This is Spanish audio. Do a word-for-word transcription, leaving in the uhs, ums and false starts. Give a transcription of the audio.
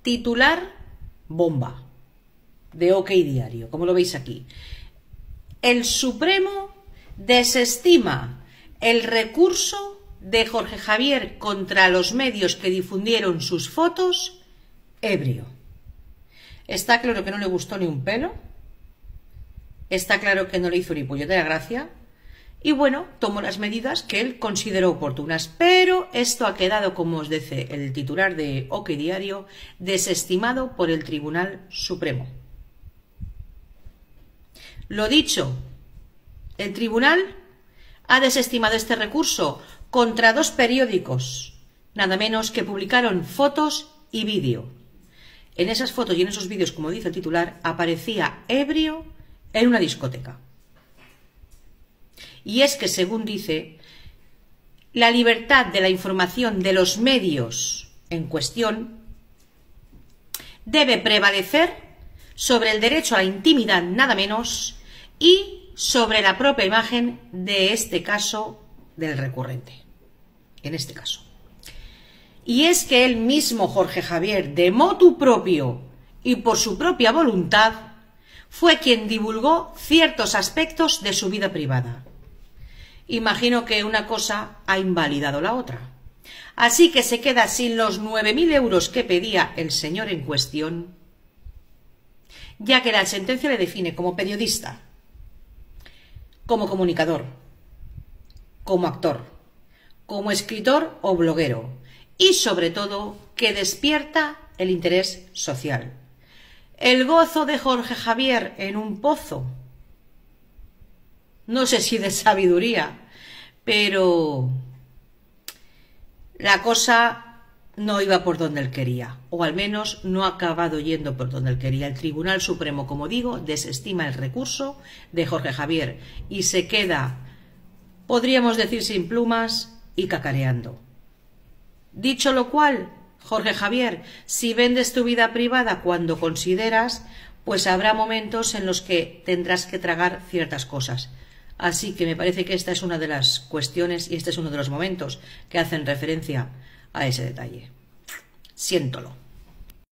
Titular bomba de OK Diario, como lo veis aquí. El Supremo desestima el recurso de Jorge Javier contra los medios que difundieron sus fotos ebrio. Está claro que no le gustó ni un pelo, está claro que no le hizo ni puñetera gracia, y bueno, tomó las medidas que él consideró oportunas, pero esto ha quedado, como os dice el titular de OK Diario, desestimado por el Tribunal Supremo. Lo dicho, el tribunal ha desestimado este recurso contra dos periódicos, nada menos que publicaron fotos y vídeo. En esas fotos y en esos vídeos, como dice el titular, aparecía ebrio en una discoteca. Y es que, según dice, la libertad de la información de los medios en cuestión debe prevalecer sobre el derecho a la intimidad, nada menos, y sobre la propia imagen de este caso del recurrente, en este caso. Y es que él mismo, Jorge Javier, de motu propio y por su propia voluntad, fue quien divulgó ciertos aspectos de su vida privada. Imagino que una cosa ha invalidado la otra. Así que se queda sin los nueve mil euros que pedía el señor en cuestión, ya que la sentencia le define como periodista, como comunicador, como actor, como escritor o bloguero, y sobre todo que despierta el interés social. El gozo de Jorge Javier en un pozo, no sé si de sabiduría, pero la cosa no iba por donde él quería, o al menos no ha acabado yendo por donde él quería. El Tribunal Supremo, como digo, desestima el recurso de Jorge Javier y se queda, podríamos decir, sin plumas y cacareando. Dicho lo cual, Jorge Javier, si vendes tu vida privada cuando consideras, pues habrá momentos en los que tendrás que tragar ciertas cosas. Así que me parece que esta es una de las cuestiones y este es uno de los momentos que hacen referencia a ese detalle. Siéntolo.